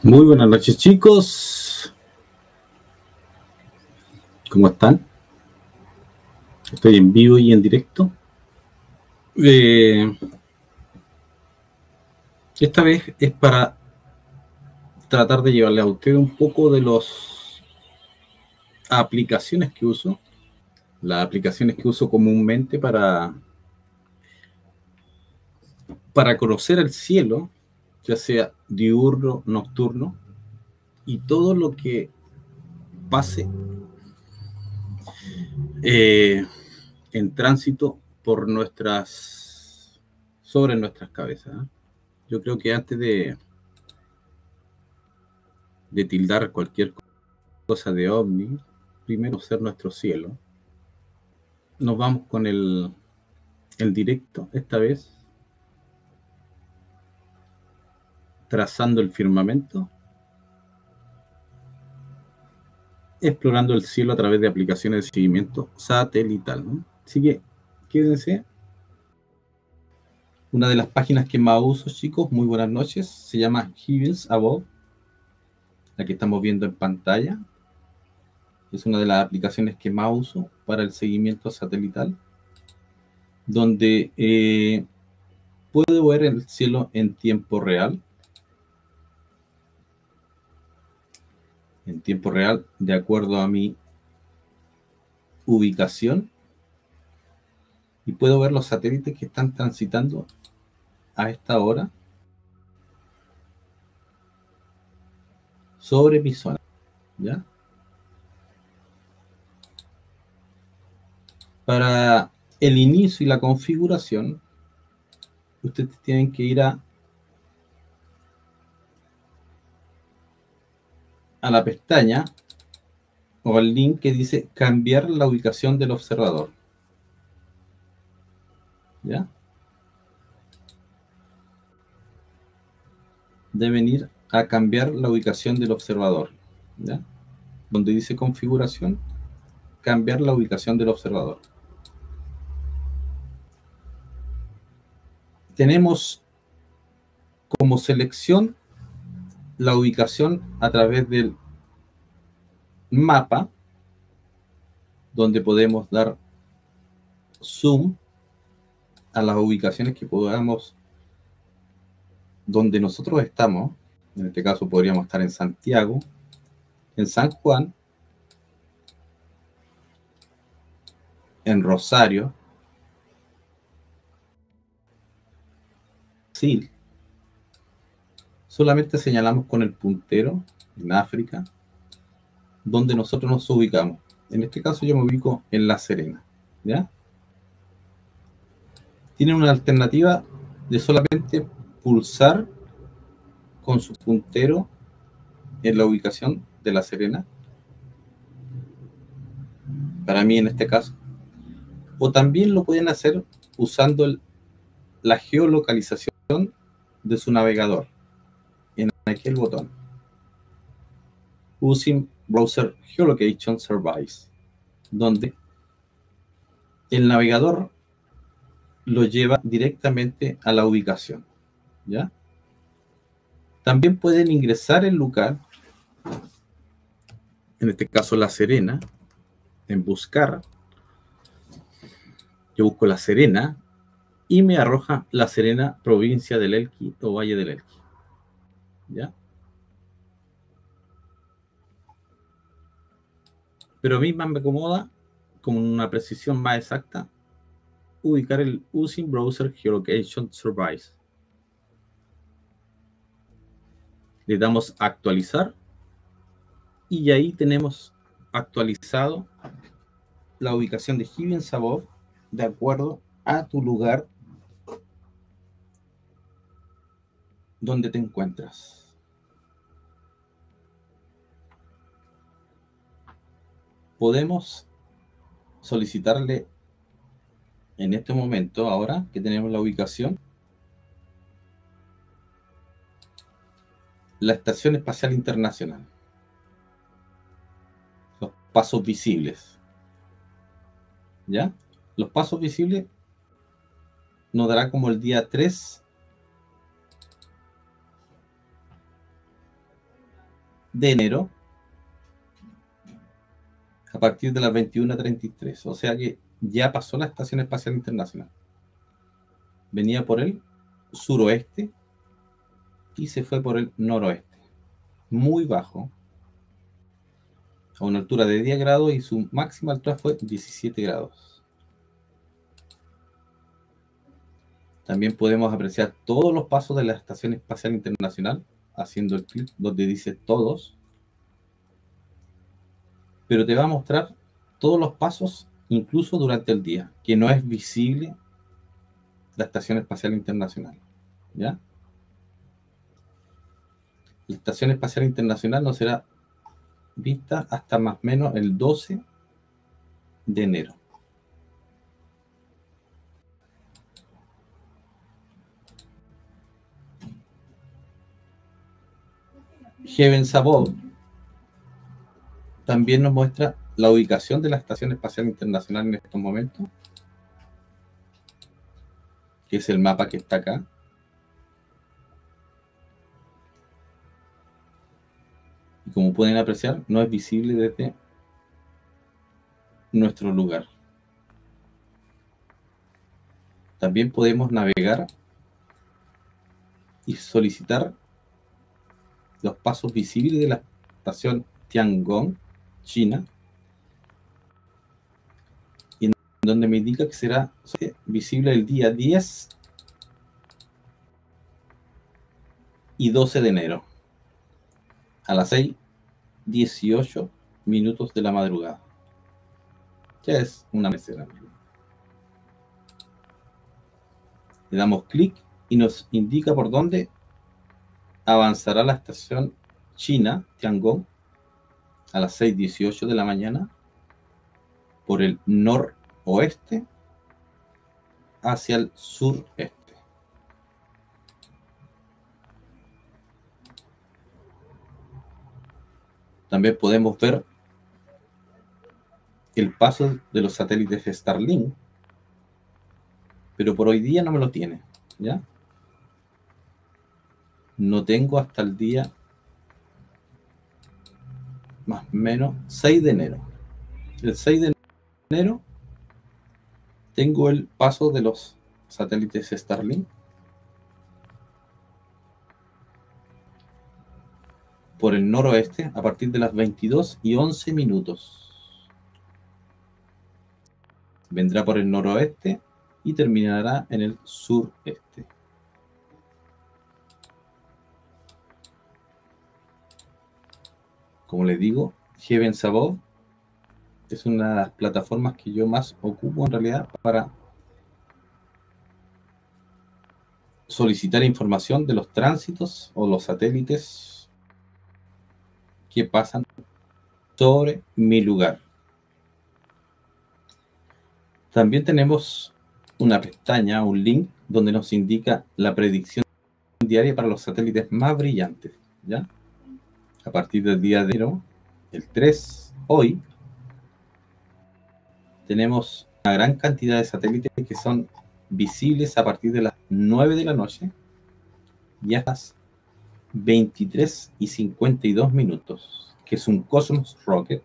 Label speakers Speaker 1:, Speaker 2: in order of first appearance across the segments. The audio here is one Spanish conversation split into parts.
Speaker 1: Muy buenas noches, chicos. ¿Cómo están? Estoy en vivo y en directo. Esta vez es para tratar de llevarle a ustedes un poco de las aplicaciones que uso. Las aplicaciones que uso comúnmente para conocer el cielo, ya sea diurno, nocturno, y todo lo que pase en tránsito por sobre nuestras cabezas. Yo creo que antes de tildar cualquier cosa de ovni, primero ser nuestro cielo. Nos vamos con el directo, esta vez trazando el firmamento, explorando el cielo a través de aplicaciones de seguimiento satelital, ¿no? Así que quédense. Una de las páginas que más uso, chicos, muy buenas noches, se llama Heavens Above, la que estamos viendo en pantalla. Es una de las aplicaciones que más uso para el seguimiento satelital, donde puedo ver el cielo en tiempo real. En tiempo real, de acuerdo a mi ubicación, y puedo ver los satélites que están transitando a esta hora sobre mi zona, ¿ya? Para el inicio y la configuración, ustedes tienen que ir a la pestaña o al link que dice cambiar la ubicación del observador, ¿ya? Deben ir a cambiar la ubicación del observador, ¿ya? Donde dice configuración, cambiar la ubicación del observador. Tenemos como selección la ubicación a través del mapa, donde podemos dar zoom a las ubicaciones que podamos, donde nosotros estamos. En este caso podríamos estar en Santiago, en San Juan, en Rosario, Brasil. Solamente señalamos con el puntero en África, donde nosotros nos ubicamos. En este caso yo me ubico en La Serena, ¿ya? Tienen una alternativa de solamente pulsar con su puntero en la ubicación de La Serena, para mí en este caso, o también lo pueden hacer usando la geolocalización de su navegador en aquel botón, using browser geolocation service, donde el navegador lo lleva directamente a la ubicación, ¿ya? También pueden ingresar el lugar, en este caso La Serena, en buscar. Yo busco La Serena y me arroja La Serena, provincia del Elqui o Valle del Elqui, ¿ya? Pero a mí más me acomoda, con una precisión más exacta, ubicar el using browser geolocation service. Le damos a actualizar y ahí tenemos actualizado la ubicación de Heavens Above de acuerdo a tu lugar donde te encuentras. Podemos solicitarle en este momento, ahora que tenemos la ubicación, la Estación Espacial Internacional, los pasos visibles, ¿ya? Los pasos visibles nos dará como el día 3 de enero a partir de las 21:33. O sea que ya pasó la Estación Espacial Internacional. Venía por el suroeste y se fue por el noroeste. Muy bajo, a una altura de 10 grados, y su máxima altura fue 17 grados. También podemos apreciar todos los pasos de la Estación Espacial Internacional, haciendo el clic donde dice todos. Pero te va a mostrar todos los pasos, incluso durante el día, que no es visible la Estación Espacial Internacional, ¿ya? La Estación Espacial Internacional no será vista hasta más o menos el 12 de enero. Heavens Above también nos muestra la ubicación de la Estación Espacial Internacional en estos momentos, que es el mapa que está acá. Y como pueden apreciar, no es visible desde nuestro lugar. También podemos navegar y solicitar los pasos visibles de la estación Tiangong, China, y en donde me indica que será visible el día 10 y 12 de enero a las 6:18 minutos de la madrugada. Ya es una mesera. Le damos clic y nos indica por dónde avanzará la estación China Tiangong a las 6:18 de la mañana por el noroeste hacia el sureste. También podemos ver el paso de los satélites Starlink, pero por hoy día no me lo tiene, ¿ya? No tengo hasta el día más o menos 6 de enero. El 6 de enero tengo el paso de los satélites Starlink por el noroeste a partir de las 22:11 minutos. Vendrá por el noroeste y terminará en el sureste. Como les digo, Heavens Above es una de las plataformas que yo más ocupo en realidad para solicitar información de los tránsitos o los satélites que pasan sobre mi lugar. También tenemos una pestaña, un link, donde nos indica la predicción diaria para los satélites más brillantes, ¿ya? A partir del día de enero, el 3, hoy, tenemos una gran cantidad de satélites que son visibles a partir de las 9 de la noche y hasta las 23:52 minutos, que es un Cosmos Rocket,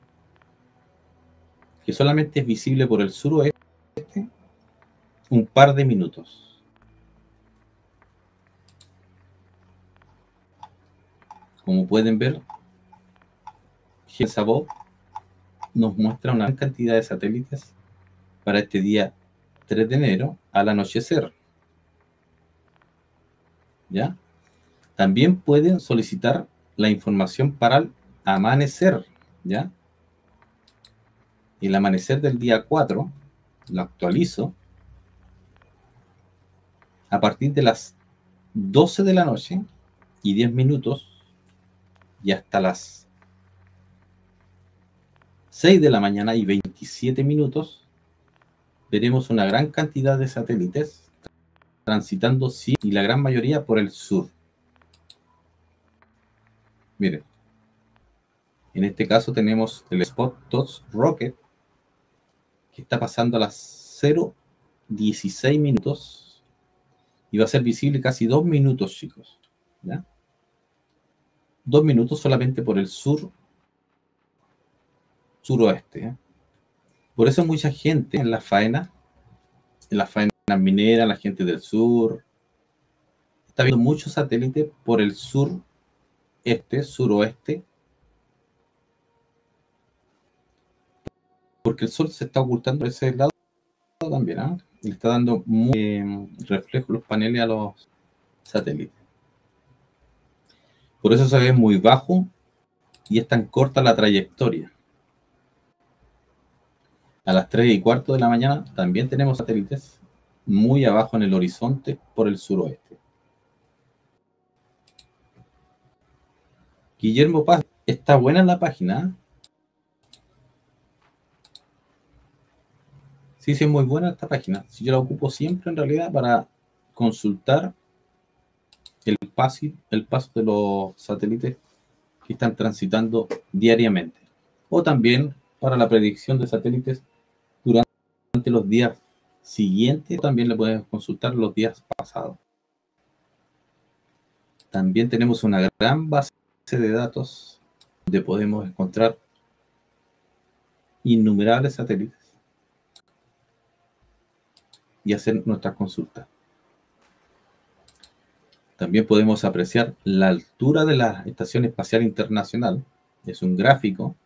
Speaker 1: que solamente es visible por el suroeste un par de minutos. Como pueden ver, Heavens Above nos muestra una gran cantidad de satélites para este día 3 de enero al anochecer, ¿ya? También pueden solicitar la información para el amanecer, ¿ya? El amanecer del día 4 lo actualizo a partir de las 12 de la noche y 10 minutos y hasta las 6 de la mañana y 27 minutos veremos una gran cantidad de satélites transitando y la gran mayoría por el sur. Miren, en este caso tenemos el Spot TOS Rocket, que está pasando a las 0:16 minutos y va a ser visible casi 2 minutos, chicos, ¿ya? 2 minutos solamente por el sur, suroeste, ¿eh? Por eso mucha gente en las faenas mineras, la gente del sur, está viendo muchos satélites por el sur, suroeste, porque el sol se está ocultando por ese lado también, ¿eh? Le está dando muy reflejo los paneles a los satélites. Por eso se ve muy bajo y es tan corta la trayectoria. A las 3:15 de la mañana también tenemos satélites muy abajo en el horizonte por el suroeste. Guillermo Paz, está buena la página. Sí, sí, es muy buena esta página. Sí, yo la ocupo siempre en realidad para consultar el paso de los satélites que están transitando diariamente. O también para la predicción de satélites durante los días siguientes. También le puedes consultar los días pasados. También tenemos una gran base de datos donde podemos encontrar innumerables satélites y hacer nuestras consultas. También podemos apreciar la altura de la Estación Espacial Internacional. Es un gráfico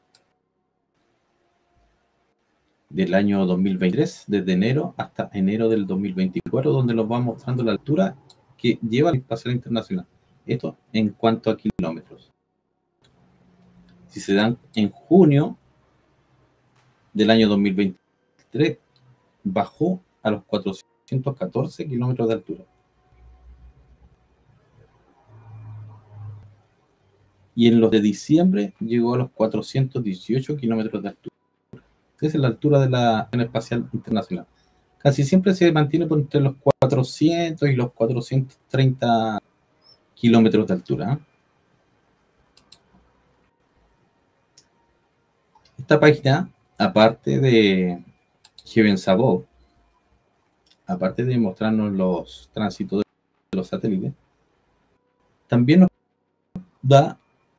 Speaker 1: del año 2023, desde enero hasta enero del 2024, donde nos va mostrando la altura que lleva la Espacial Internacional. Esto en cuanto a kilómetros. Si se dan en junio del año 2023, bajó a los 414 kilómetros de altura. Y en los de diciembre llegó a los 418 kilómetros de altura. Esa es la altura de la Estación Espacial Internacional. Casi siempre se mantiene por entre los 400 y los 430 kilómetros de altura, ¿eh? Esta página, aparte de Heavens Above, aparte de mostrarnos los tránsitos de los satélites, también nos da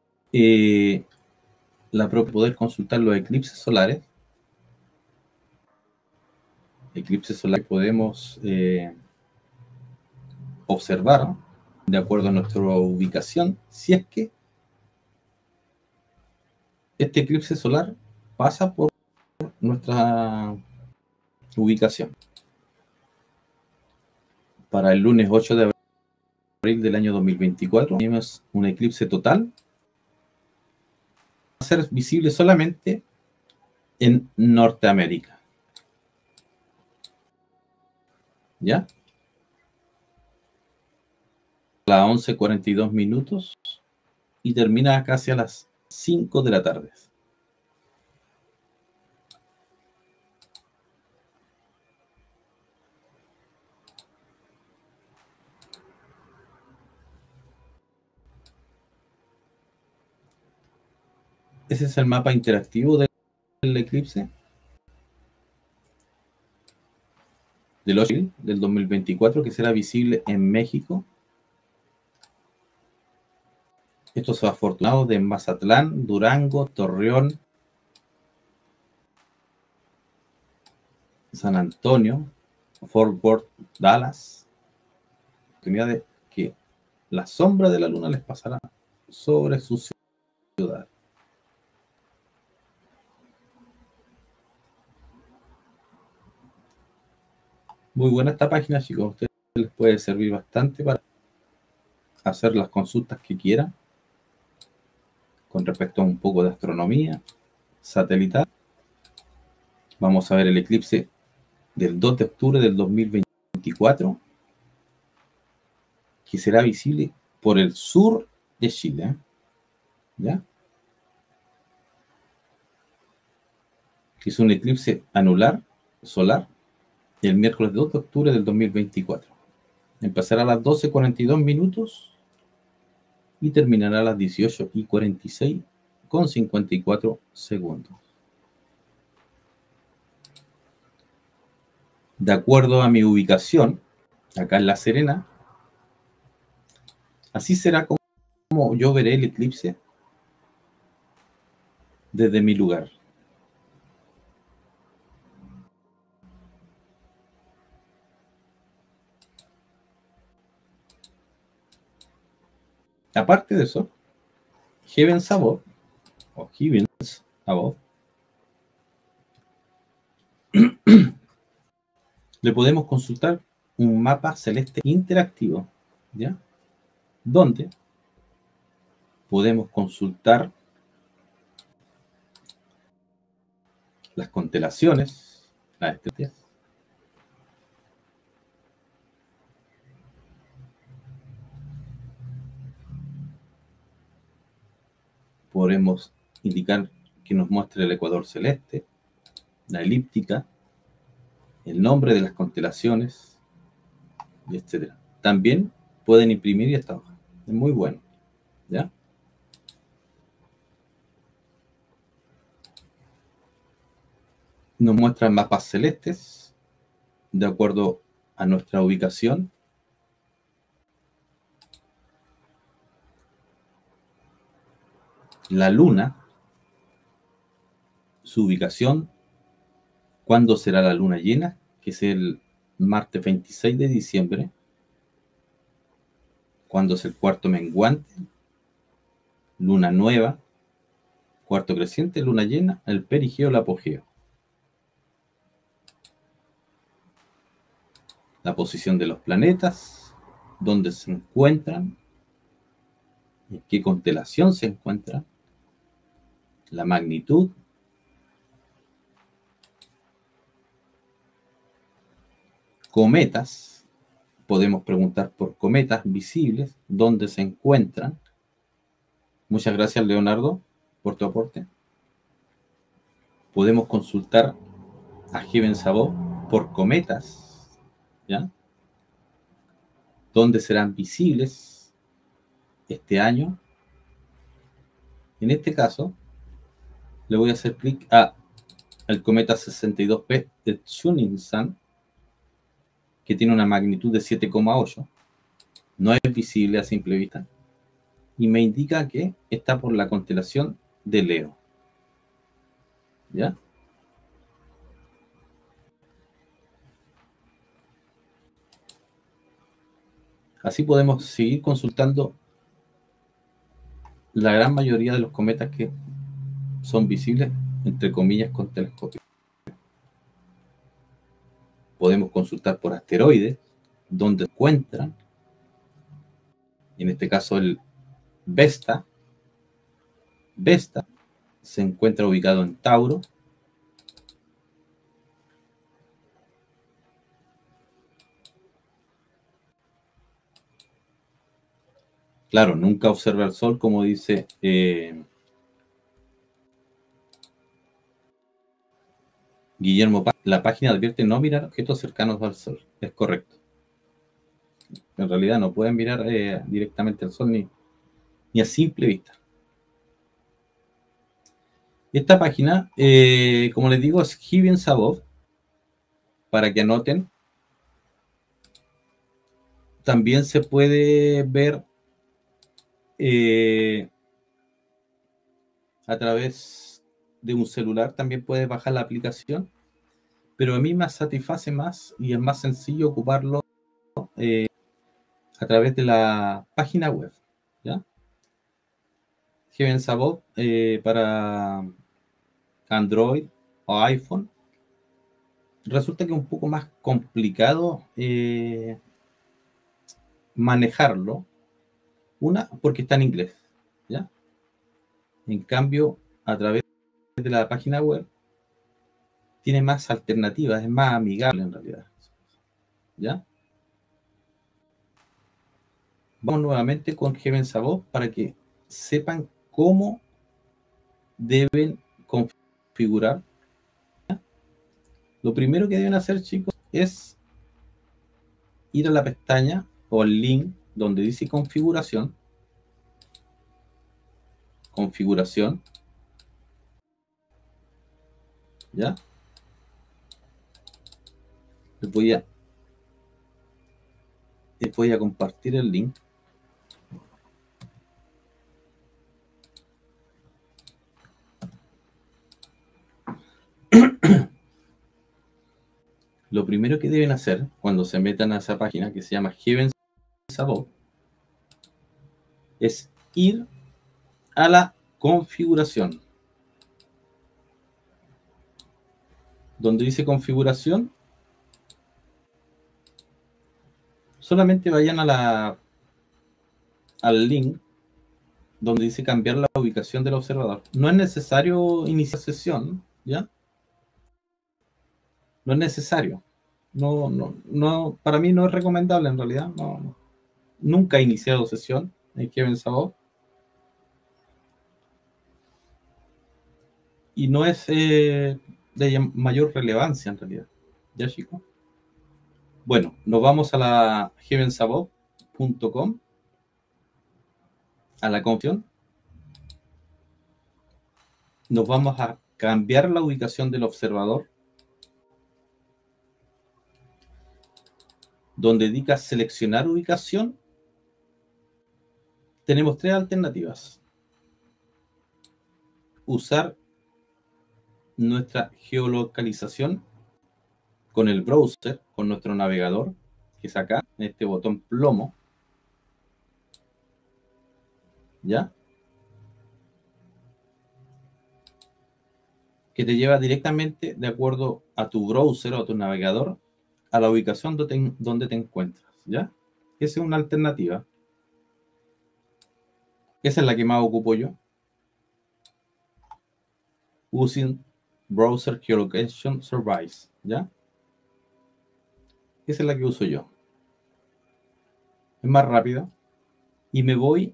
Speaker 1: la propia poder consultar los eclipses solares. Eclipses solares que podemos observar de acuerdo a nuestra ubicación, si es que este eclipse solar pasa por nuestra ubicación. Para el lunes 8 de abril del año 2024 tenemos un eclipse total. Va a ser visible solamente en Norteamérica. ¿Ya? A las 11:42 minutos y termina casi a las 5 de la tarde. Ese es el mapa interactivo del eclipse del 8 de abril del 2024, que será visible en México. Estos afortunados de Mazatlán, Durango, Torreón, San Antonio, Fort Worth, Dallas. Oportunidad de que la sombra de la luna les pasará sobre su ciudad. Muy buena esta página, chicos. A ustedes les puede servir bastante para hacer las consultas que quieran con respecto a un poco de astronomía satelital. Vamos a ver el eclipse del 2 de octubre del 2024, que será visible por el sur de Chile, ¿eh? ¿Ya? Que es un eclipse anular solar el miércoles 2 de octubre del 2024. Empezará a las 12:42 minutos y terminará a las 18:46 con 54 segundos. De acuerdo a mi ubicación, acá en La Serena, así será como yo veré el eclipse desde mi lugar. Aparte de eso, Heavens Above, o Heavens Above, le podemos consultar un mapa celeste interactivo, ¿ya? Donde podemos consultar las constelaciones, las estrellas, podremos indicar que nos muestre el ecuador celeste, la elíptica, el nombre de las constelaciones, y etcétera. También pueden imprimir esta hoja. Es muy bueno, ¿ya? Nos muestran mapas celestes de acuerdo a nuestra ubicación. La luna, su ubicación, cuándo será la luna llena, que es el martes 26 de diciembre, cuándo es el cuarto menguante, luna nueva, cuarto creciente, luna llena, el perigeo, el apogeo. La posición de los planetas, dónde se encuentran, en qué constelación se encuentran, la magnitud, cometas, podemos preguntar por cometas visibles, dónde se encuentran. Muchas gracias, Leonardo, por tu aporte. Podemos consultar a Heavens Above por cometas, ¿ya? ¿Dónde serán visibles este año? En este caso, le voy a hacer clic al cometa 62P de Tsunning-san, que tiene una magnitud de 7,8. No es visible a simple vista. Y me indica que está por la constelación de Leo. ¿Ya? Así podemos seguir consultando la gran mayoría de los cometas que son visibles, entre comillas, con telescopio. Podemos consultar por asteroides, donde se encuentran, en este caso el Vesta. Vesta se encuentra ubicado en Tauro. Claro, nunca observa el Sol, como dice Guillermo Paz. La página advierte no mirar objetos cercanos al Sol. Es correcto. En realidad no pueden mirar directamente al Sol ni a simple vista. Esta página, como les digo, es Heavens Above, para que anoten. También se puede ver a través de un celular, también puedes bajar la aplicación, pero a mí me satisface más y es más sencillo ocuparlo a través de la página web, ¿ya? Heavens Above para Android o iPhone. Resulta que es un poco más complicado manejarlo. Una, porque está en inglés, ¿ya? En cambio, a través de la página web, tiene más alternativas, es más amigable en realidad, ¿ya? Vamos nuevamente con Heavens Above para que sepan cómo deben configurar. Lo primero que deben hacer, chicos, es ir a la pestaña o al link donde dice configuración. Configuración. ¿Ya? Les voy a compartir el link. lo primero que deben hacer cuando se metan a esa página que se llama Heavens Above es ir a la configuración. Donde dice configuración, solamente vayan al link donde dice cambiar la ubicación del observador. No es necesario iniciar sesión, ¿ya? No es necesario. No, para mí no es recomendable en realidad. No, nunca he iniciado sesión en Heavens Above. Y no es de mayor relevancia en realidad. ¿Ya, chicos? Bueno, nos vamos a la heavensabove.com, a la configuración. Nos vamos a cambiar la ubicación del observador, donde indica seleccionar ubicación. Tenemos tres alternativas. Usar nuestra geolocalización con el browser, con nuestro navegador, que es acá, en este botón plomo, ¿ya? Que te lleva directamente, de acuerdo a tu browser o a tu navegador, a la ubicación donde te encuentras, ¿ya? Esa es una alternativa. Esa es la que más ocupo yo. Using Browser Geolocation Service, ¿ya? Esa es la que uso yo. Es más rápido. Y me voy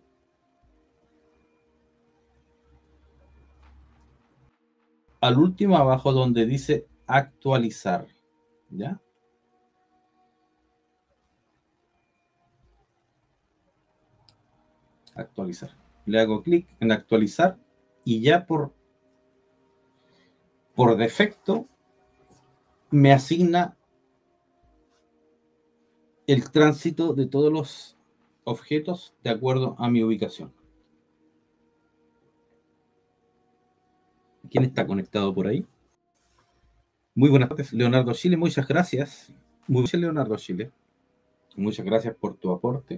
Speaker 1: al último abajo donde dice actualizar, ¿ya? Actualizar. Le hago clic en actualizar y ya por defecto me asigna el tránsito de todos los objetos de acuerdo a mi ubicación. ¿Quién está conectado por ahí? Muy buenas tardes, Leonardo Chile, muchas gracias. Muy bien, Leonardo Chile. Muchas gracias por tu aporte.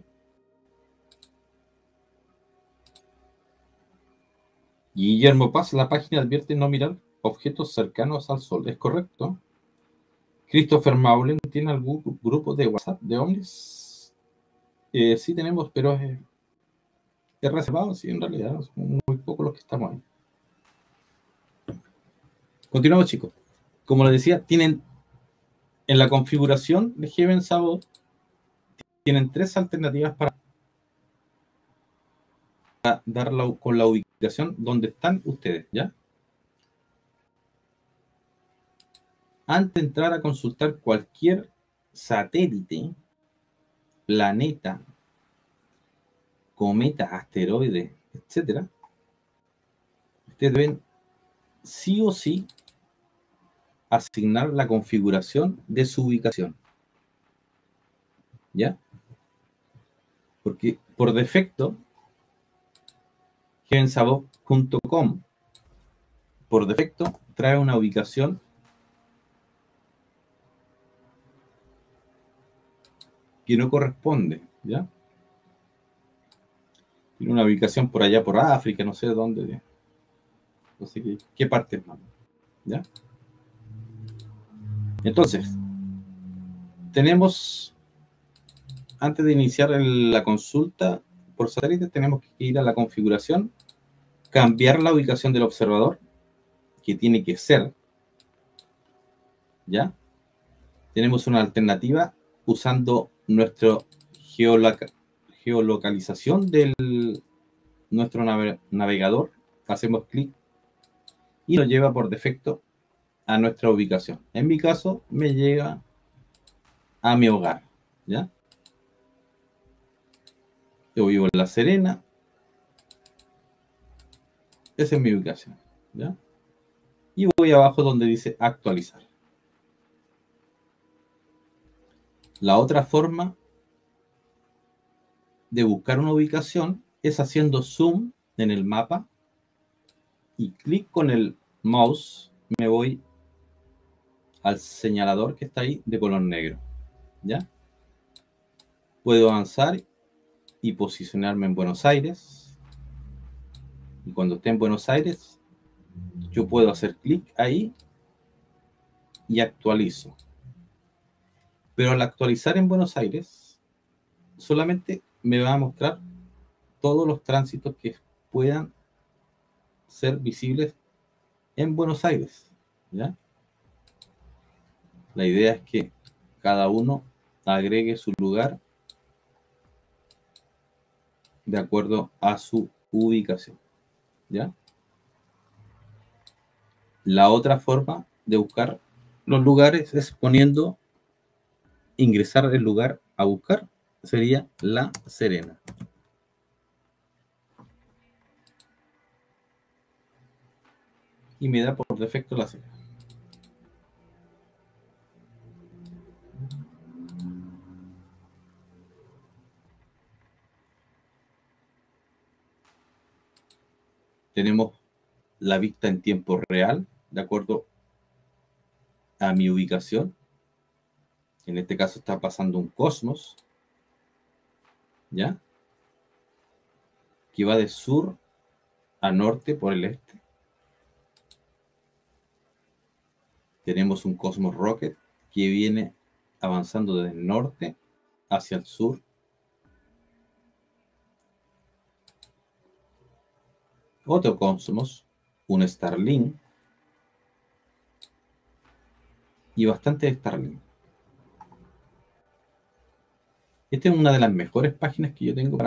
Speaker 1: Guillermo Paz, la página advierte no mirar objetos cercanos al Sol. ¿Es correcto? Christopher Maulen, ¿tiene algún grupo de WhatsApp de ovnis? Sí tenemos, pero es reservado, sí, en realidad. Son muy pocos los que estamos ahí. Continuamos, chicos. Como les decía, tienen en la configuración de Heavens Above, tienen tres alternativas para dar con la ubicación donde están ustedes, ¿ya? Antes de entrar a consultar cualquier satélite, planeta, cometa, asteroide, etcétera, ustedes deben sí o sí asignar la configuración de su ubicación, ¿ya? Porque por defecto, heavensabove.com por defecto trae una ubicación que no corresponde, ¿ya? Tiene una ubicación por allá por África, no sé dónde, no sé qué parte más, ¿ya? Entonces, tenemos, antes de iniciar la consulta por satélite, tenemos que ir a la configuración, cambiar la ubicación del observador, que tiene que ser, ¿ya? Tenemos una alternativa usando nuestra geolocalización de nuestro navegador. Hacemos clic y nos lleva por defecto a nuestra ubicación. En mi caso, me llega a mi hogar, ¿ya? Yo vivo en La Serena. Esa es mi ubicación, ¿ya? Y voy abajo donde dice actualizar. La otra forma de buscar una ubicación es haciendo zoom en el mapa y clic con el mouse, me voy al señalador que está ahí de color negro, ¿ya? Puedo avanzar y posicionarme en Buenos Aires. Y cuando esté en Buenos Aires, yo puedo hacer clic ahí y actualizo. Pero al actualizar en Buenos Aires, solamente me va a mostrar todos los tránsitos que puedan ser visibles en Buenos Aires, ¿ya? La idea es que cada uno agregue su lugar de acuerdo a su ubicación, ¿ya? La otra forma de buscar los lugares es poniendo, ingresar el lugar a buscar, sería La Serena. Y me da por defecto La Serena. Tenemos la vista en tiempo real, de acuerdo a mi ubicación. En este caso está pasando un Cosmos, ¿ya? Que va de sur a norte por el este. Tenemos un Cosmos Rocket que viene avanzando desde el norte hacia el sur. Otro Cosmos, un Starlink y bastante Starlink. Esta es una de las mejores páginas que yo tengo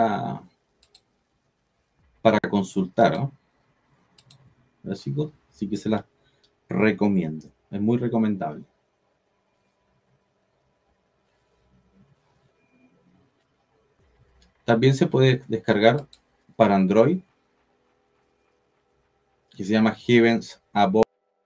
Speaker 1: para consultar, ¿no? Así que se las recomiendo. Es muy recomendable. También se puede descargar para Android, que se llama Heavens Above.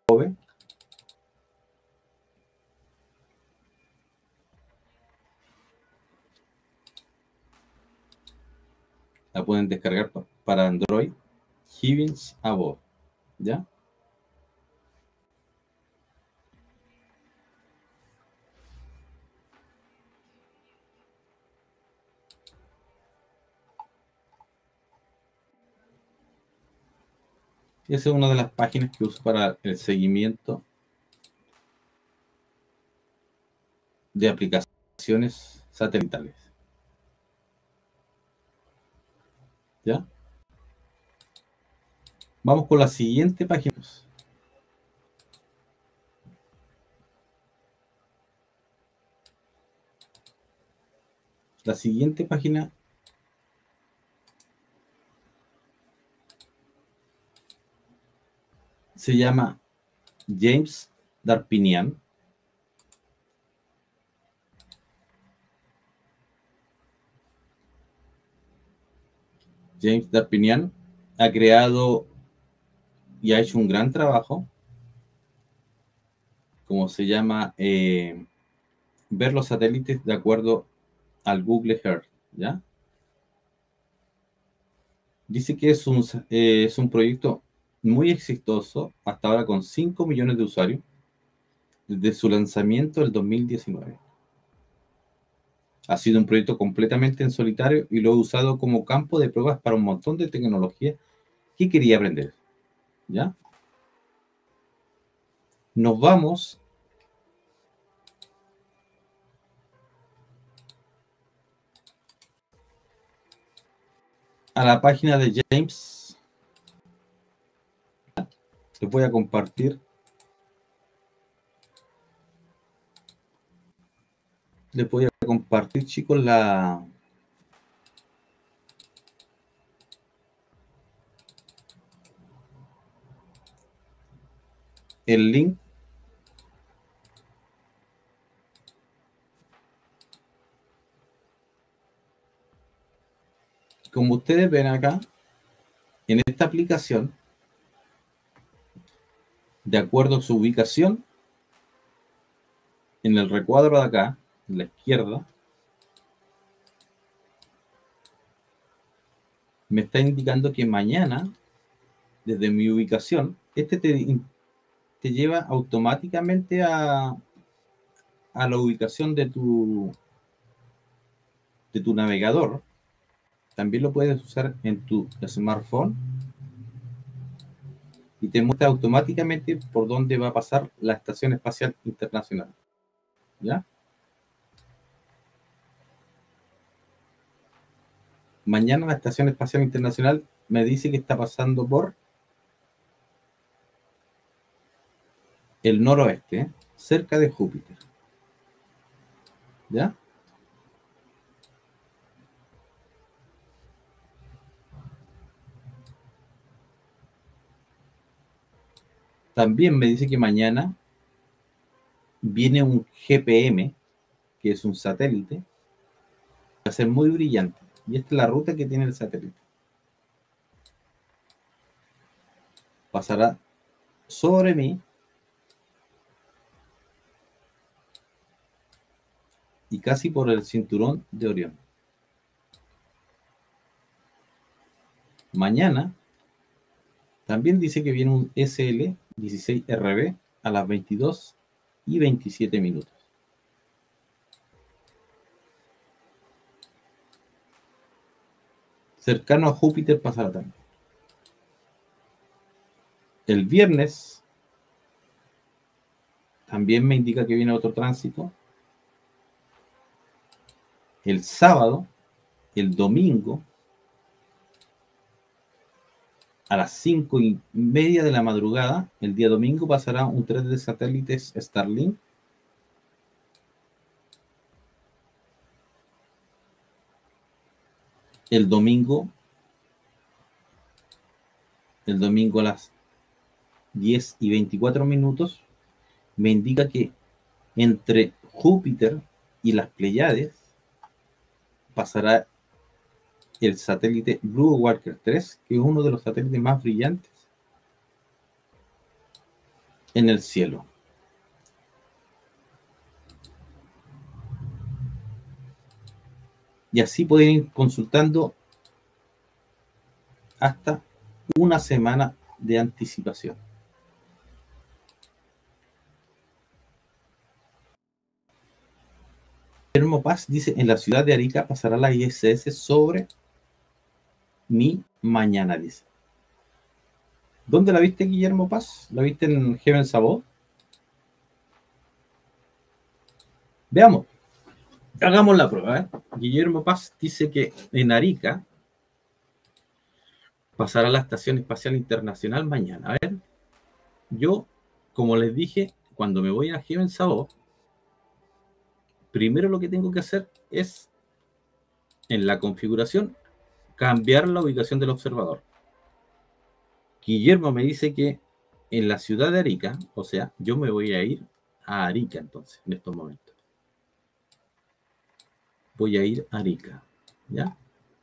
Speaker 1: La pueden descargar para Android, Heavens Above, ¿ya? Esa es una de las páginas que uso para el seguimiento de aplicaciones satelitales, ¿ya? Vamos con la siguiente página. La siguiente página se llama James Darpinian. James Darpinian ha creado y ha hecho un gran trabajo, como se llama, ver los satélites de acuerdo al Google Earth, ¿ya? Dice que es un proyecto muy exitoso, hasta ahora con 5 millones de usuarios, desde su lanzamiento el 2019. Ha sido un proyecto completamente en solitario y lo he usado como campo de pruebas para un montón de tecnología que quería aprender, ¿ya? Nos vamos a la página de James. Les voy a compartir. Les voy a compartir, chicos, el link. Como ustedes ven acá, en esta aplicación, de acuerdo a su ubicación, en el recuadro de acá, en la izquierda, me está indicando que mañana, desde mi ubicación, te te lleva automáticamente a la ubicación de tu navegador. También lo puedes usar en tu smartphone y te muestra automáticamente por dónde va a pasar la Estación Espacial Internacional. ¿Ya? Mañana la Estación Espacial Internacional me dice que está pasando por el noroeste, cerca de Júpiter. ¿Ya? También me dice que mañana viene un GPM, que es un satélite, va a ser muy brillante. Y esta es la ruta que tiene el satélite. Pasará sobre mí y casi por el cinturón de Orión. Mañana también dice que viene un SL-16RB a las 22:27. Cercano a Júpiter pasará también. El viernes también me indica que viene otro tránsito. El sábado, el domingo, a las 5:30 de la madrugada, el día domingo, pasará un tren de satélites Starlink. El domingo a las 10:24 me indica que entre Júpiter y las Pléyades pasará el satélite Blue Walker 3, que es uno de los satélites más brillantes en el cielo. Y así pueden ir consultando hasta una semana de anticipación. Guillermo Paz dice: en la ciudad de Arica pasará la ISS sobre mi mañana, dice. ¿Dónde la viste, Guillermo Paz? ¿La viste en Heaven Sabot? Veamos. Hagamos la prueba, ¿eh? Guillermo Paz dice que en Arica pasará la Estación Espacial Internacional mañana. A ver, yo, como les dije, cuando me voy a Heaven Sabot, primero lo que tengo que hacer es, en la configuración, cambiar la ubicación del observador. Guillermo me dice que en la ciudad de Arica, o sea, yo me voy a ir a Arica entonces, en estos momentos. Voy a ir a Arica, ¿ya?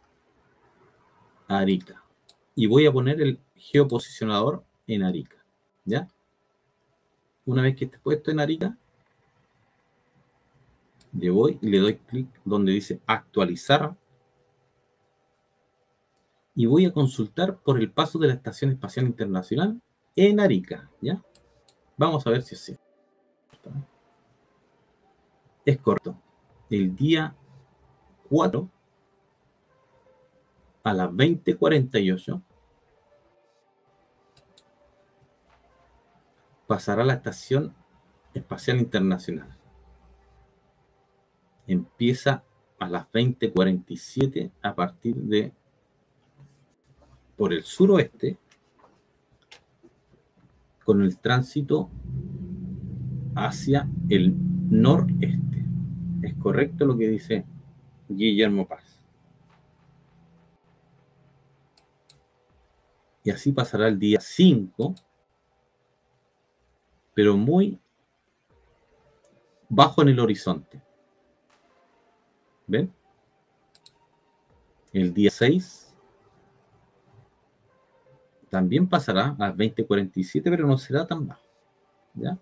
Speaker 1: A Arica. Y voy a poner el geoposicionador en Arica, ¿ya? Una vez que esté puesto en Arica, le voy y le doy clic donde dice actualizar y voy a consultar por el paso de la Estación Espacial Internacional en Arica, ¿ya? Vamos a ver si es cierto. Es corto. El día 4 a las 20:48 pasará la Estación Espacial Internacional. Empieza a las 20:47 a partir de por el suroeste con el tránsito hacia el noreste. Es correcto lo que dice Guillermo Paz. Y así pasará el día 5, pero muy bajo en el horizonte. ¿Ven? El día 6 también pasará a las 20:47, pero no será tan bajo, ¿ya?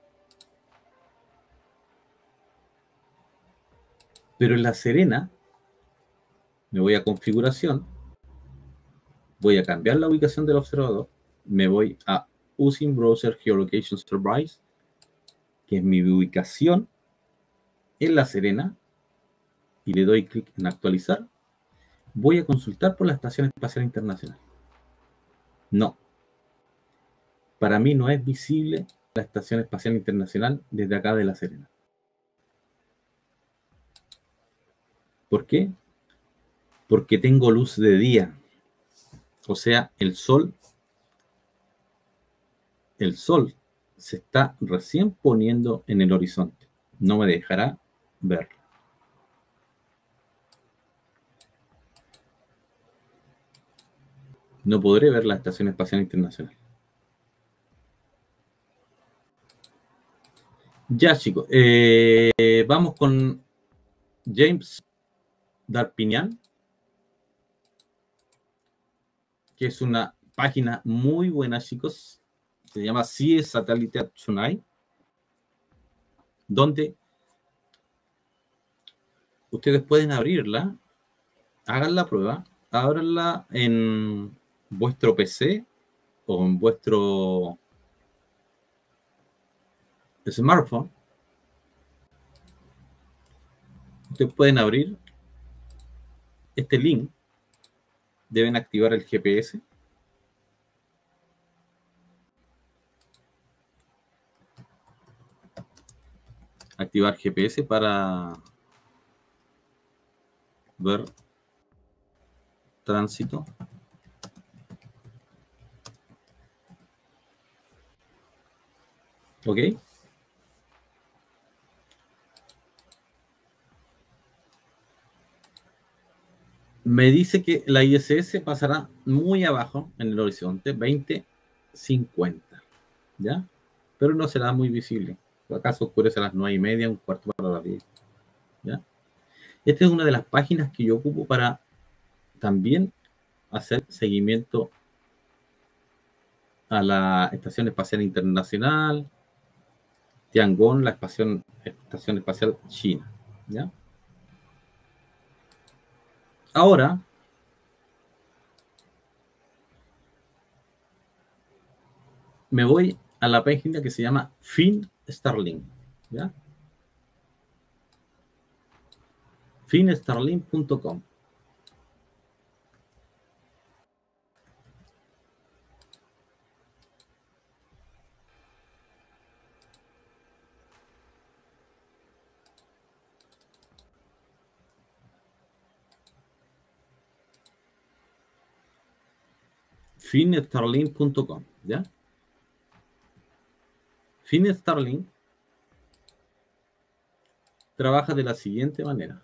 Speaker 1: Pero en La Serena, me voy a configuración, voy a cambiar la ubicación del observador, me voy a using browser geolocation service, que es mi ubicación en La Serena, y le doy clic en actualizar, voy a consultar por la Estación Espacial Internacional. No, para mí no es visible la Estación Espacial Internacional desde acá de La Serena. ¿Por qué? Porque tengo luz de día. O sea, el sol se está recién poniendo en el horizonte. No me dejará verlo. No podré ver la Estación Espacial Internacional. Ya, chicos. Vamos con James Darpinian, que es una página muy buena, chicos. Se llama CIE Satellite Tonight, donde ustedes pueden abrirla, hagan la prueba, ábranla en vuestro PC o en vuestro smartphone. Ustedes pueden abrir este link, deben activar el GPS. Activar GPS para ver tránsito. ¿Ok? Me dice que la ISS pasará muy abajo en el horizonte, 2050, ¿ya? Pero no será muy visible. ¿Acaso oscurece a las 9:30, un cuarto para las 10? ¿Ya? Esta es una de las páginas que yo ocupo para también hacer seguimiento a la Estación Espacial Internacional, Tiangong, la Estación Espacial China, ¿ya? Ahora, me voy a la página que se llama FinStarlink, ¿ya? FinStarlink.com. FinStarlink.com, ¿ya? FinStarlink trabaja de la siguiente manera.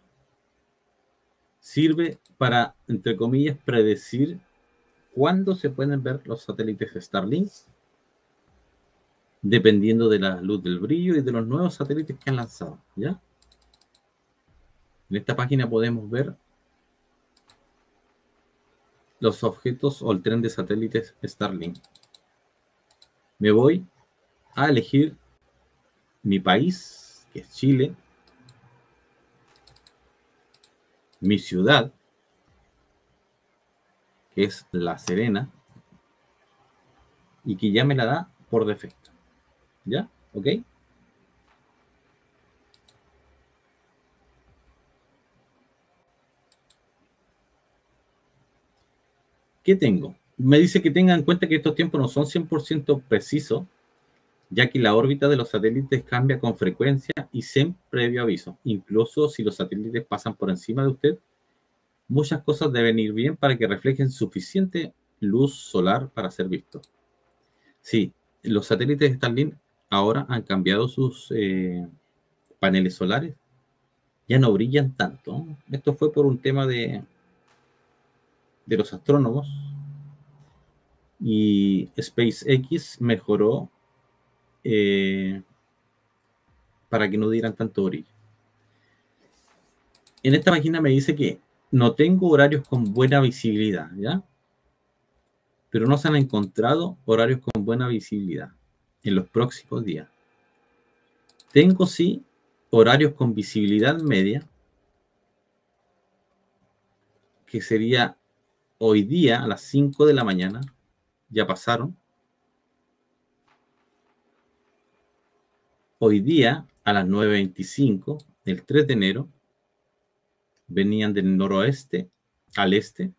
Speaker 1: Sirve para, entre comillas, predecir cuándo se pueden ver los satélites Starlink, dependiendo de la luz del brillo y de los nuevos satélites que han lanzado, ¿ya? En esta página podemos ver los objetos o el tren de satélites Starlink. Me voy a elegir mi país, que es Chile, mi ciudad, que es La Serena, y que ya me la da por defecto. ¿Ya? ¿Ok? ¿Qué tengo? Me dice que tengan en cuenta que estos tiempos no son 100% precisos, ya que la órbita de los satélites cambia con frecuencia y sin previo aviso. Incluso si los satélites pasan por encima de usted, muchas cosas deben ir bien para que reflejen suficiente luz solar para ser vistos. Sí, los satélites de Starlink ahora han cambiado sus paneles solares, ya no brillan tanto. Esto fue por un tema de los astrónomos, y SpaceX mejoró para que no dieran tanto brillo. En esta página me dice que no tengo horarios con buena visibilidad, ¿ya? Pero no se han encontrado horarios con buena visibilidad en los próximos días. Tengo sí horarios con visibilidad media, que sería hoy día a las 5 de la mañana, ya pasaron. Hoy día, a las 9:25, el 3 de enero, venían del noroeste al este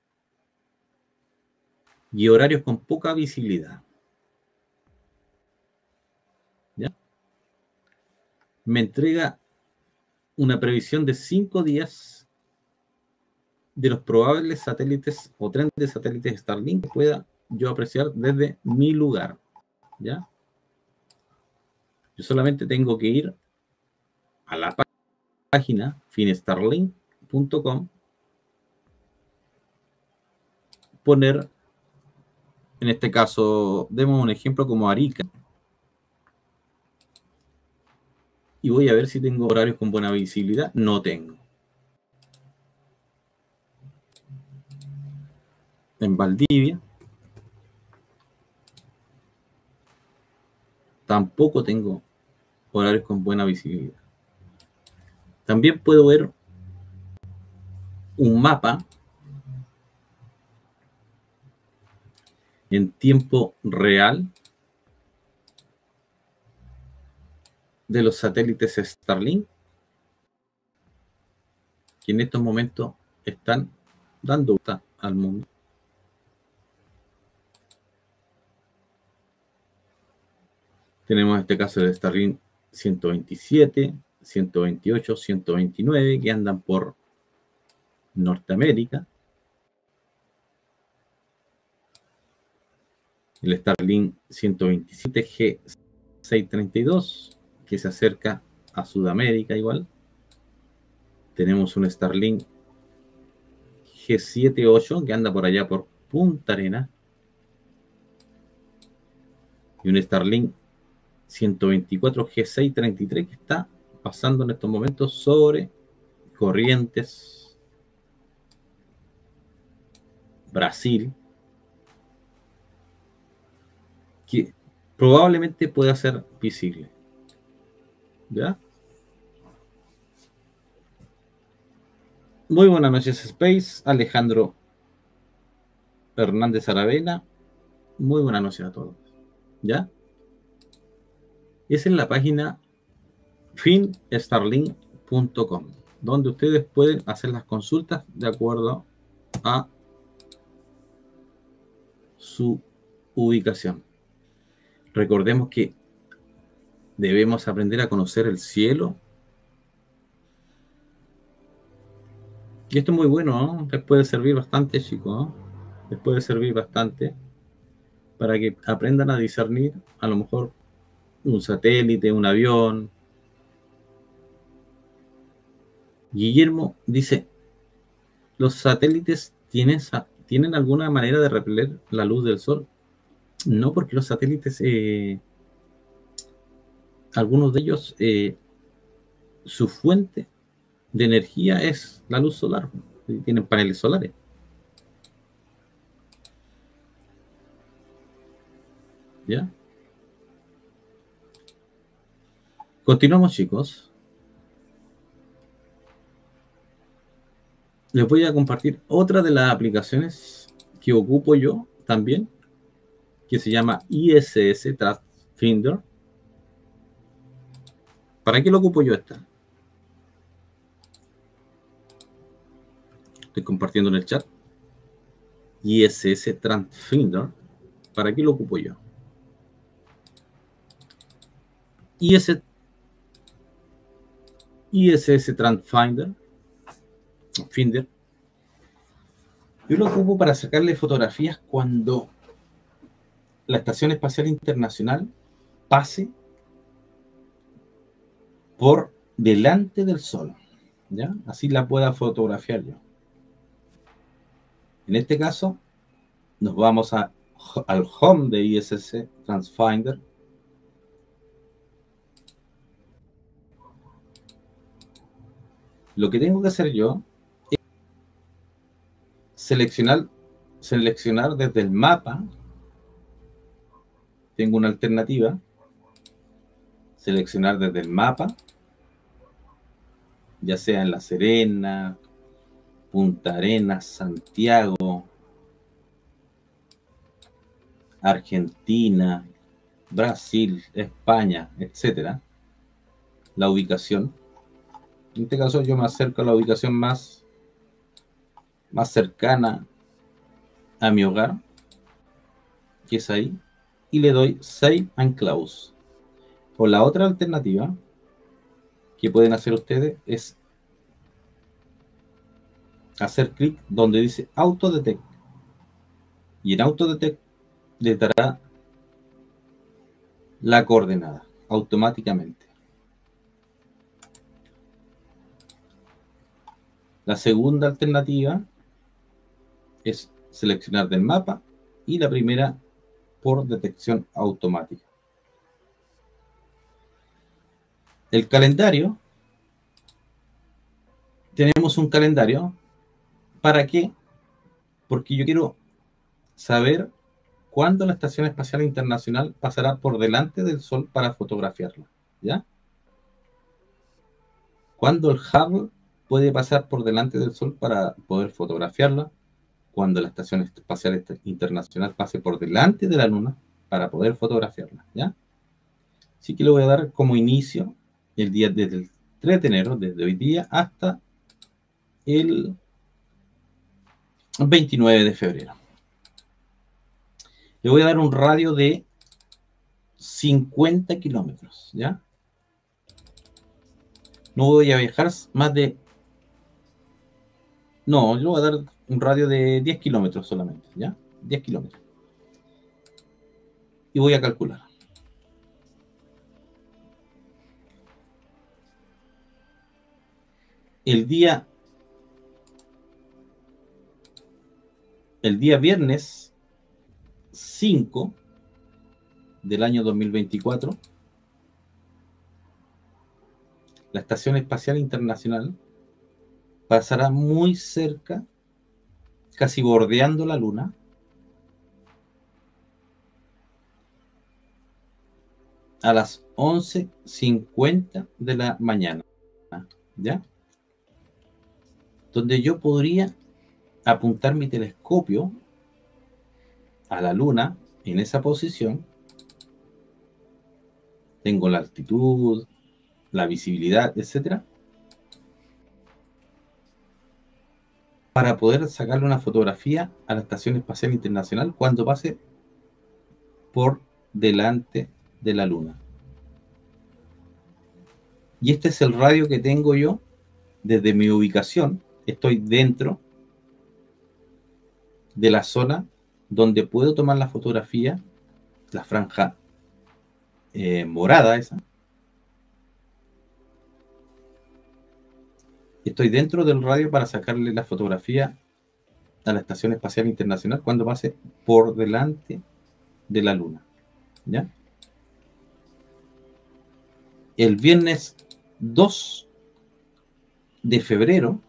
Speaker 1: y horarios con poca visibilidad. ¿Ya? Me entrega una previsión de 5 días de los probables satélites o tren de satélites Starlink que pueda yo apreciar desde mi lugar. ¿Ya? Yo solamente tengo que ir a la página finstarlink.com, poner, en este caso, demos un ejemplo como Arica, y voy a ver si tengo horarios con buena visibilidad. No tengo. En Valdivia tampoco tengo horarios con buena visibilidad. También puedo ver un mapa en tiempo real de los satélites Starlink que en estos momentos están dando vuelta al mundo. Tenemos este caso de Starlink 127, 128, 129 que andan por Norteamérica. El Starlink 127 G632 que se acerca a Sudamérica igual. Tenemos un Starlink G78 que anda por allá por Punta Arenas. Y un Starlink 124 G633 que está pasando en estos momentos sobre Corrientes, Brasil, que probablemente pueda ser visible. ¿Ya? Muy buenas noches, Space. Alejandro Hernández Aravena. Muy buenas noches a todos. ¿Ya? Esa es la página finstarlink.com, donde ustedes pueden hacer las consultas de acuerdo a su ubicación. Recordemos que debemos aprender a conocer el cielo. Y esto es muy bueno, ¿no? Les puede servir bastante, chicos, ¿no? Les puede servir bastante para que aprendan a discernir a lo mejor un satélite, un avión. Guillermo dice, ¿los satélites tienen alguna manera de repeler la luz del sol? No, porque los satélites, algunos de ellos, su fuente de energía es la luz solar. Tienen paneles solares. ¿Ya? Continuamos, chicos. Les voy a compartir otra de las aplicaciones que ocupo yo también, que se llama ISS Pathfinder. ¿Para qué lo ocupo yo esta? Estoy compartiendo en el chat. ISS Pathfinder. ¿Para qué lo ocupo yo? ISS Pathfinder. Yo lo ocupo para sacarle fotografías cuando la Estación Espacial Internacional pase por delante del Sol, ¿ya? Así la pueda fotografiar yo. En este caso, nos vamos al home de ISS Pathfinder. Lo que tengo que hacer yo es seleccionar desde el mapa. Tengo una alternativa. Seleccionar desde el mapa, ya sea en La Serena, Punta Arenas, Santiago, Argentina, Brasil, España, etcétera. la ubicación. En este caso yo me acerco a la ubicación más cercana a mi hogar, que es ahí, y le doy Save and Close. O la otra alternativa que pueden hacer ustedes es hacer clic donde dice Auto Detect, y en Auto Detect le dará la coordenada automáticamente. La segunda alternativa es seleccionar del mapa, y la primera por detección automática. El calendario, tenemos un calendario. ¿Para qué? Porque yo quiero saber cuándo la Estación Espacial Internacional pasará por delante del Sol para fotografiarla, ¿ya? Cuándo el Hubble puede pasar por delante del Sol para poder fotografiarla, cuando la Estación Espacial Internacional pase por delante de la Luna para poder fotografiarla, ¿ya? Así que le voy a dar como inicio el día desde el 3 de enero, desde hoy día hasta el 29 de febrero. Le voy a dar un radio de 50 kilómetros, ¿ya? No voy a viajar más de... No, le voy a dar un radio de 10 kilómetros solamente, ¿ya? 10 kilómetros. Y voy a calcular. El día viernes 5 del año 2024, la Estación Espacial Internacional pasará muy cerca, casi bordeando la Luna, a las 11:50 de la mañana, ¿ya? Donde yo podría apuntar mi telescopio a la Luna en esa posición. Tengo la altitud, la visibilidad, etcétera, para poder sacarle una fotografía a la Estación Espacial Internacional cuando pase por delante de la Luna. Y este es el radio que tengo yo desde mi ubicación. Estoy dentro de la zona donde puedo tomar la fotografía, la franja morada esa. Estoy dentro del radio para sacarle la fotografía a la Estación Espacial Internacional cuando pase por delante de la Luna, ¿ya? El viernes 2 de febrero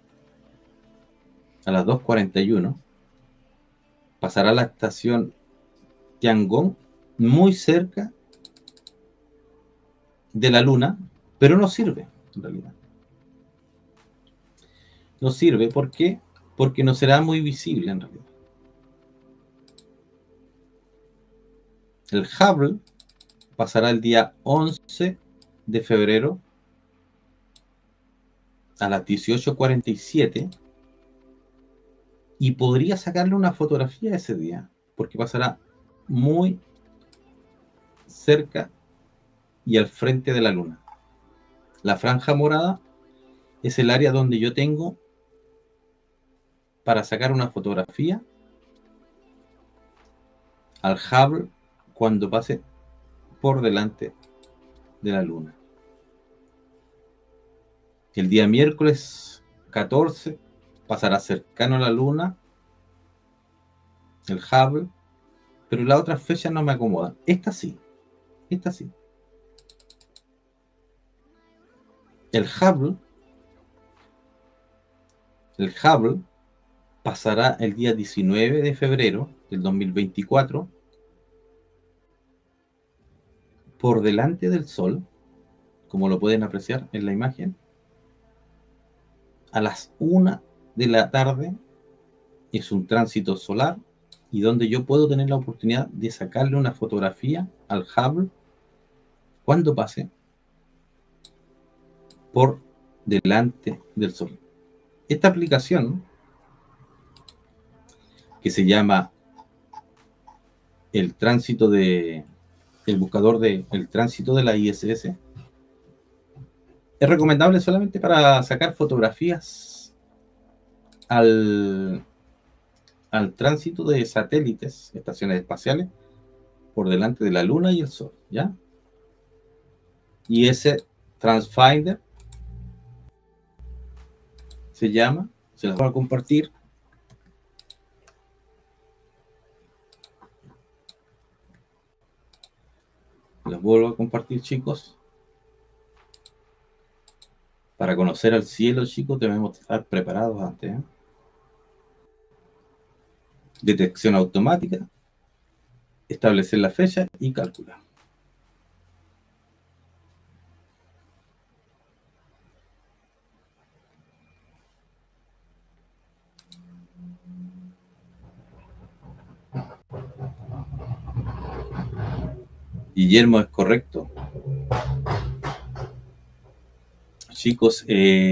Speaker 1: a las 2:41 pasará la estación Tiangong muy cerca de la Luna, pero no sirve en realidad. No sirve, ¿por qué? Porque no será muy visible en realidad. El Hubble pasará el día 11 de febrero a las 18:47 y podría sacarle una fotografía ese día, porque pasará muy cerca y al frente de la Luna. La franja morada es el área donde yo tengo para sacar una fotografía al Hubble cuando pase por delante de la Luna. El día miércoles 14 pasará cercano a la Luna el Hubble, pero las otras fechas no me acomodan. Esta sí. El Hubble pasará el día 19 de febrero del 2024 por delante del Sol, como lo pueden apreciar en la imagen, a las 1 de la tarde. Es un tránsito solar y donde yo puedo tener la oportunidad de sacarle una fotografía al Hubble cuando pase por delante del Sol. Esta aplicación, que se llama el buscador el tránsito de la ISS, es recomendable solamente para sacar fotografías al tránsito de satélites, estaciones espaciales, por delante de la Luna y el Sol, ¿ya? Y ese Transfinder se llama, se las voy a compartir. Las vuelvo a compartir, chicos. Para conocer al cielo, chicos, debemos estar preparados antes, ¿eh? Detección automática, establecer la fecha y calcular. Guillermo, es correcto. Chicos,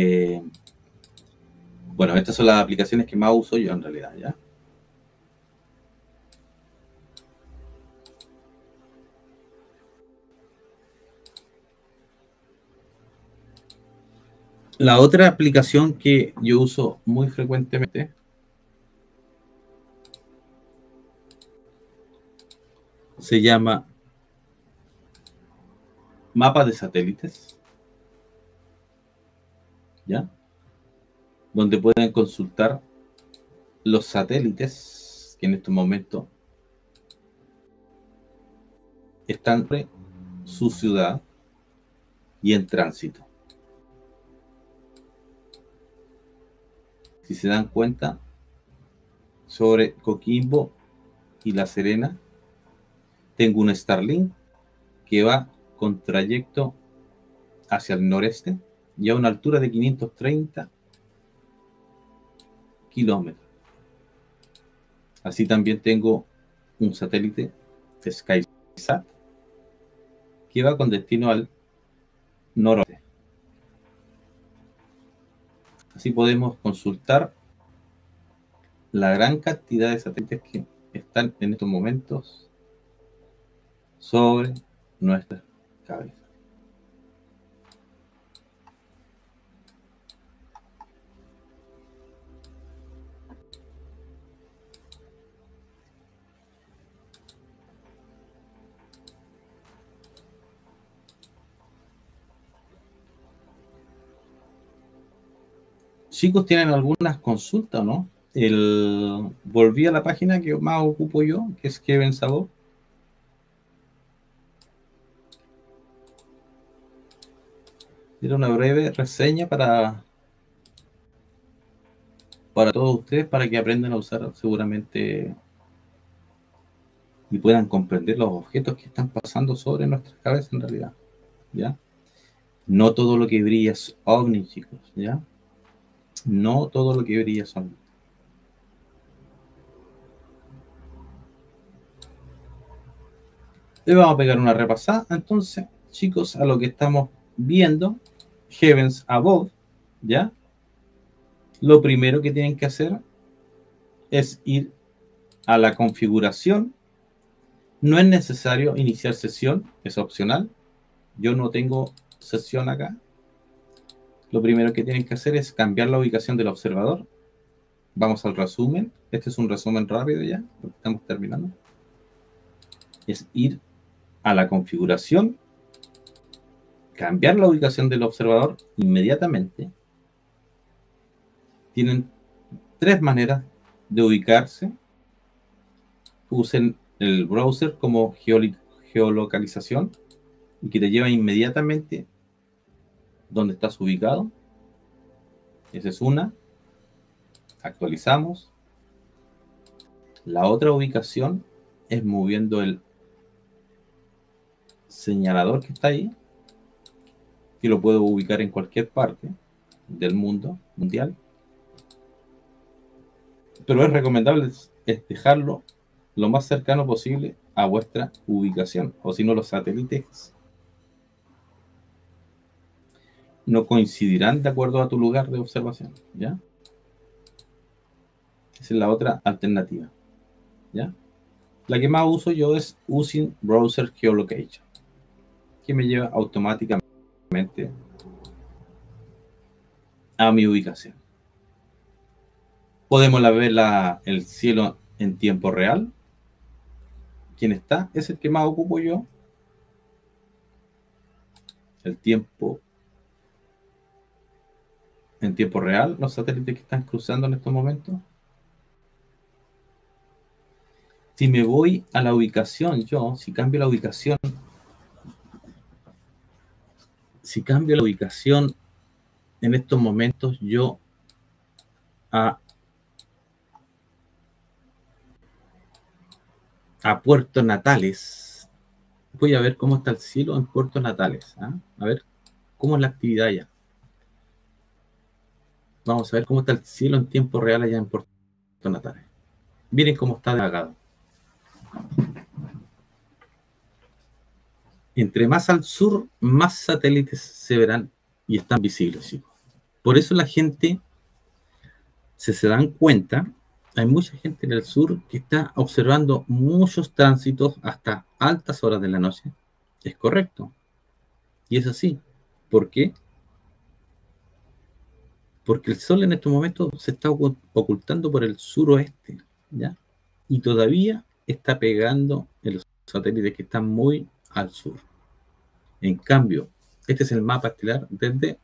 Speaker 1: bueno, estas son las aplicaciones que más uso yo en realidad, ¿ya? La otra aplicación que yo uso muy frecuentemente se llama Mapa de Satélites, ¿ya? Donde pueden consultar los satélites que en este momento están sobre su ciudad y en tránsito. Si se dan cuenta, sobre Coquimbo y La Serena, tengo un Starlink que va con trayecto hacia el noreste y a una altura de 530 kilómetros. Así también tengo un satélite SkySat que va con destino al noroeste. Así podemos consultar la gran cantidad de satélites que están en estos momentos sobre nuestra cabeza. Chicos, ¿tienen algunas consultas o no? Volví a la página que más ocupo yo, que es Kevin Sabor. Era una breve reseña para todos ustedes, para que aprendan a usar seguramente y puedan comprender los objetos que están pasando sobre nuestras cabezas en realidad, ¿ya? No todo lo que brilla es ovni, chicos, ¿ya? No todo lo que brilla es ovni. Le vamos a pegar una repasada, entonces, chicos, a lo que estamos viendo, Heavens Above, ¿ya? Lo primero que tienen que hacer es ir a la configuración. No es necesario iniciar sesión, es opcional. Yo no tengo sesión acá. Lo primero que tienen que hacer es cambiar la ubicación del observador. Vamos al resumen. Este es un resumen rápido ya, porque estamos terminando. Es ir a la configuración, cambiar la ubicación del observador inmediatamente. Tienen tres maneras de ubicarse. Usen el browser como geolocalización y que te lleva inmediatamente donde estás ubicado. Esa es una. Actualizamos. La otra ubicación es moviendo el señalador que está ahí, que lo puedo ubicar en cualquier parte del mundo mundial, pero es recomendable dejarlo lo más cercano posible a vuestra ubicación, o si no los satélites no coincidirán de acuerdo a tu lugar de observación, ¿ya? Esa es la otra alternativa, ¿ya? La que más uso yo es Using Browser Geolocation, que me lleva automáticamente a mi ubicación. Podemos ver el cielo en tiempo real. ¿Quién está? Es el que más ocupo yo. El tiempo en tiempo real, los satélites que están cruzando en estos momentos. Si me voy a la ubicación, si cambio la ubicación, en estos momentos, yo a Puerto Natales, voy a ver cómo está el cielo en Puerto Natales. ¿Ah? A ver cómo es la actividad allá. Vamos a ver cómo está el cielo en tiempo real allá en Puerto Natales. Miren cómo está delgado. Entre más al sur, más satélites se verán y están visibles, chicos. Por eso la gente, si se dan cuenta, hay mucha gente en el sur que está observando muchos tránsitos hasta altas horas de la noche. Es correcto. Y es así. ¿Por qué? Porque el sol en estos momentos se está ocultando por el suroeste, ¿ya? Y todavía está pegando en los satélites que están muy al sur. En cambio, este es el mapa estelar desde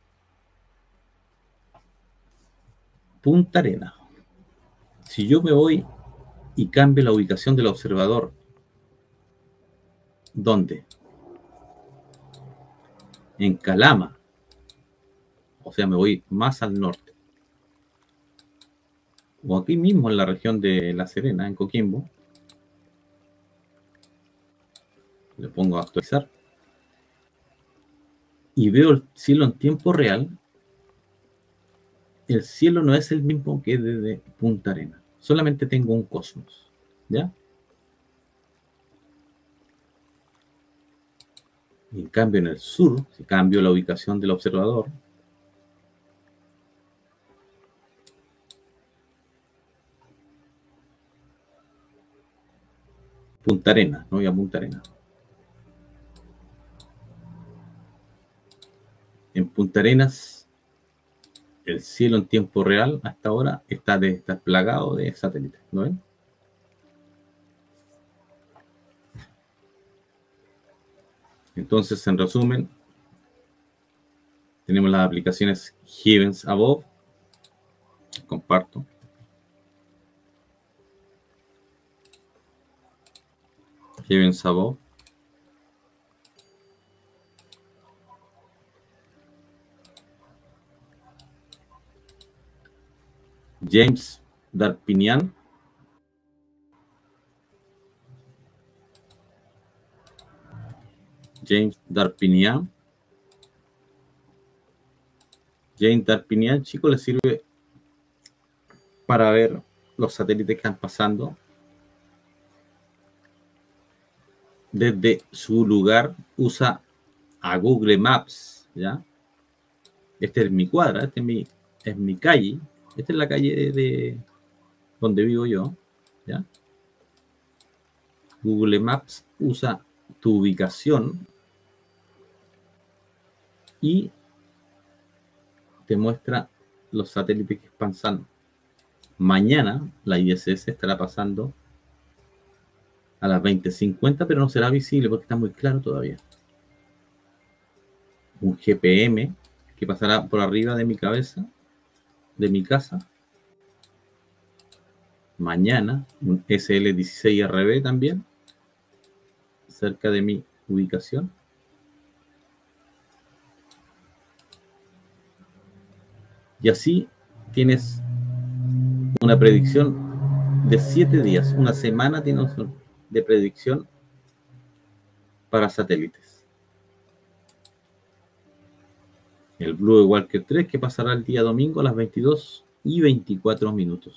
Speaker 1: Punta Arenas. Si yo me voy y cambio la ubicación del observador, ¿dónde? En Calama. O sea, me voy más al norte. O aquí mismo en la región de La Serena, en Coquimbo. Le pongo a actualizar. Y veo el cielo en tiempo real. El cielo no es el mismo que desde Punta Arenas. Solamente tengo un cosmos. ¿Ya? Y en cambio en el sur, si cambio la ubicación del observador, Punta Arenas, no voy a Punta Arenas. En Punta Arenas, el cielo en tiempo real hasta ahora está plagado de satélites, ¿no ven? Entonces, en resumen, tenemos las aplicaciones Heavens Above. Comparto. Heavens Above. James Darpinian. James Darpinian. James Darpinian, chicos, le sirve para ver los satélites que están pasando desde su lugar. Usa a Google Maps, ¿ya? Este es mi cuadra, es mi calle. Esta es la calle de donde vivo yo, ¿ya? Google Maps usa tu ubicación y te muestra los satélites que están pasando. Mañana la ISS estará pasando a las 20:50, pero no será visible porque está muy claro todavía. Un GPM que pasará por arriba de mi cabeza, de mi casa. Mañana un SL16RB también, cerca de mi ubicación. Y así tienes una predicción de 7 días, una semana tienes de predicción para satélites. El Blue Walker 3 que pasará el día domingo a las 22:24.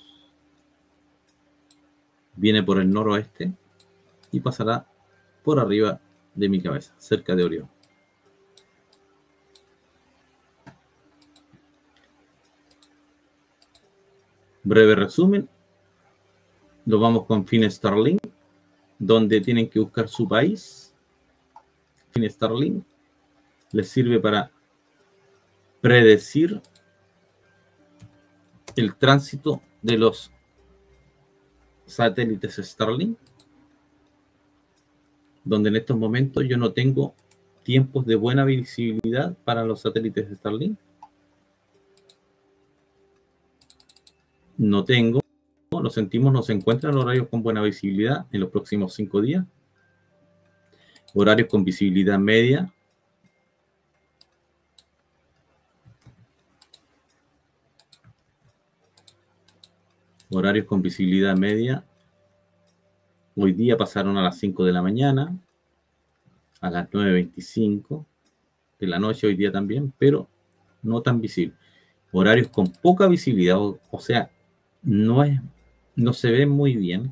Speaker 1: Viene por el noroeste y pasará por arriba de mi cabeza, cerca de Orión. Breve resumen, lo vamos con Finstarlink, donde tienen que buscar su país. Finstarlink les sirve para predecir el tránsito de los satélites Starlink, donde en estos momentos yo no tengo tiempos de buena visibilidad para los satélites Starlink. No tengo, lo sentimos, no se encuentran horarios con buena visibilidad en los próximos 5 días. Horarios con visibilidad media. Horarios con visibilidad media. Hoy día pasaron a las 5 de la mañana, a las 9:25 de la noche hoy día también, pero no tan visible. Horarios con poca visibilidad, o sea, no se ve muy bien,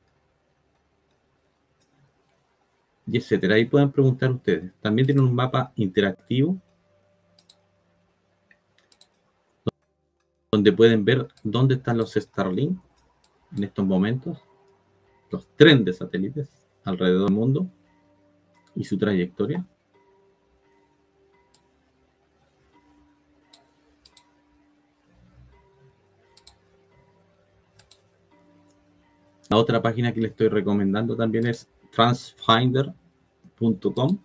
Speaker 1: y etcétera. Ahí pueden preguntar ustedes. También tienen un mapa interactivo donde pueden ver dónde están los Starlink en estos momentos, los trenes de satélites alrededor del mundo y su trayectoria. La otra página que les estoy recomendando también es transfinder.com,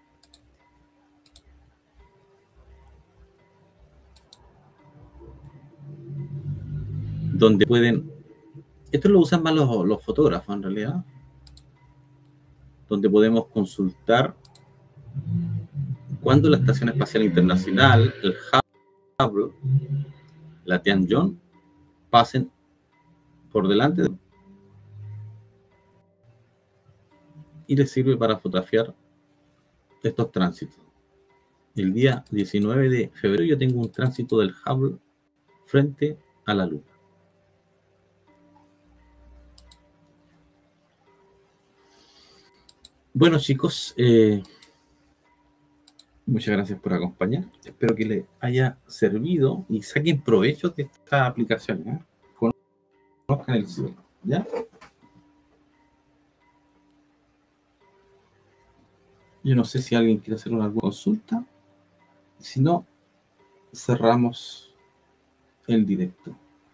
Speaker 1: donde pueden, esto lo usan más los fotógrafos en realidad, donde podemos consultar cuándo la Estación Espacial Internacional, el Hubble, la Tianjin, pasen por delante y les sirve para fotografiar estos tránsitos. El día 19 de febrero yo tengo un tránsito del Hubble frente a la Luna. Bueno, chicos, muchas gracias por acompañar. Espero que les haya servido y saquen provecho de esta aplicación, ¿eh? Conozcan el cielo, ¿ya? Yo no sé si alguien quiere hacer alguna consulta. Si no, cerramos el directo.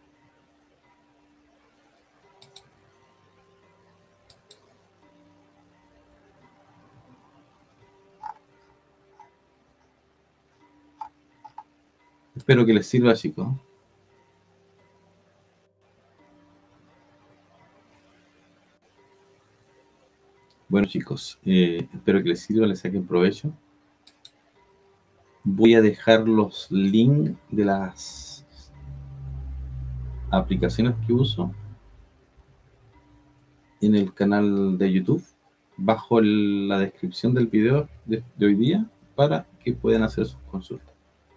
Speaker 1: Espero que les sirva, chicos. Bueno, chicos, espero que les sirva, les saquen provecho. Voy a dejar los links de las aplicaciones que uso en el canal de YouTube, bajo la descripción del video de hoy día, para que puedan hacer sus consultas.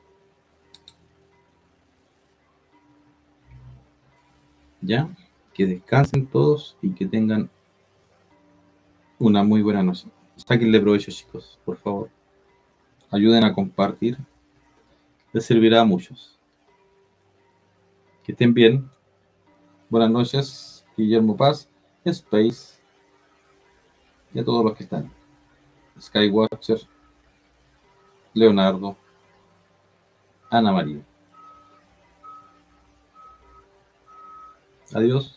Speaker 1: ¿Ya? Que descansen todos y que tengan una muy buena noche. Sáquenle provecho, chicos, por favor. Ayuden a compartir. Les servirá a muchos. Que estén bien. Buenas noches, Guillermo Paz, Space, y a todos los que están. Skywatcher, Leonardo, Ana María. Adiós.